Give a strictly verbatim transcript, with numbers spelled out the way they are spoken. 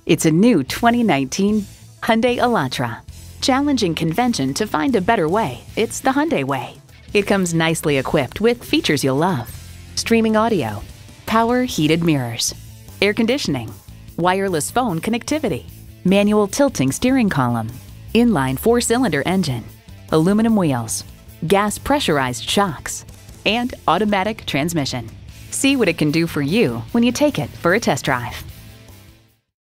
It's a new twenty nineteen Hyundai Elantra. Challenging convention to find a better way, it's the Hyundai way. It comes nicely equipped with features you'll love. Streaming audio, power heated mirrors, air conditioning, wireless phone connectivity, manual tilting steering column, inline four-cylinder engine, aluminum wheels, gas pressurized shocks, and automatic transmission. See what it can do for you when you take it for a test drive.